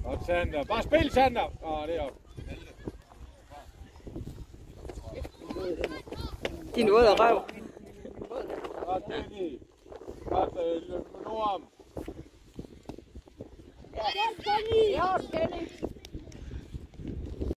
Godt, Sander. Bare spil, Sander. Det er op. Din våde røv. Godt, Benny. Godt, Noam. Ja, Benny.